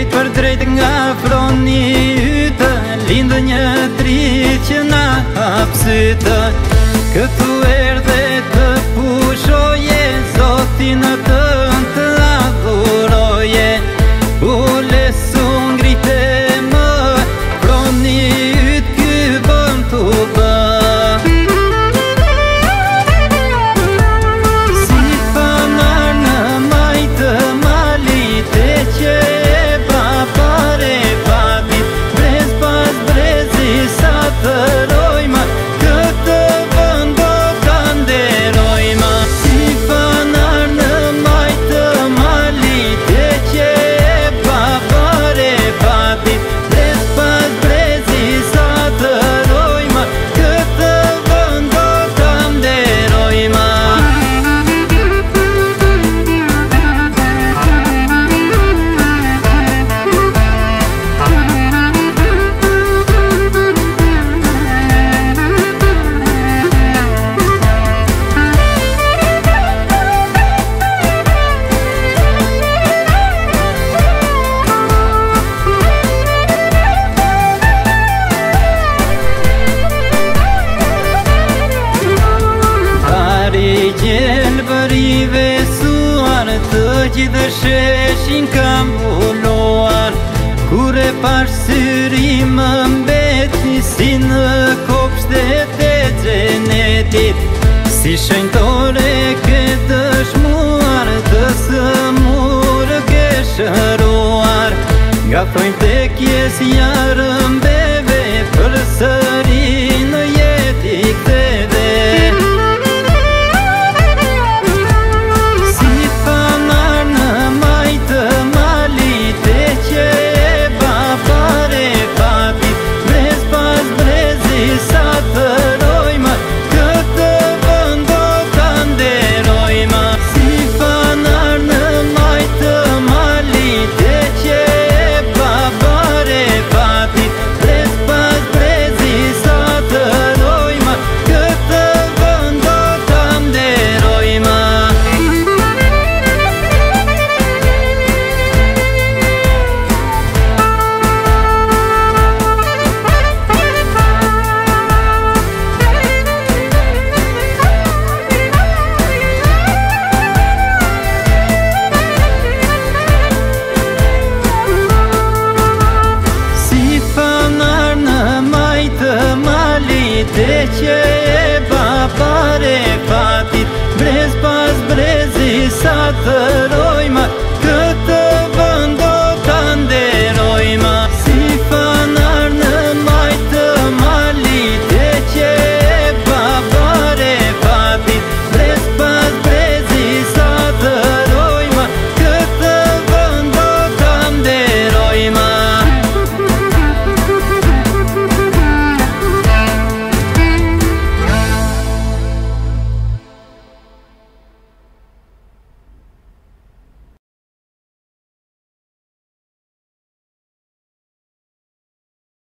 Drejt për drejt nga froni ytë, lindë një dritë që na hap sytë. Këtu erdhe të pushoje, Zotin tënd të adhuroje. Ule su ngrite më, froni ytë ky bëm t'u bë. Si fanar në majtë malit e që pare patit, brez pas brezi sa të rojma, këtë vënd do të nderojma. Si fanar në majtë malit e që pare patit, brez pas brezi sa të rojma, këtë vënd do të nderojma. Gjelë bërive suar, të gjithë sheshin kam vulluar. Kure pash syri më mbeti, si në kopshtet e xhenetit. Si shenjtore ke dëshmuar, të sëmur ke shëruar. Nga thojnë tek jesja rëmbeve, për sëri në jeti ktheve. Te që pare patit, brez pas brezi sa të rojma,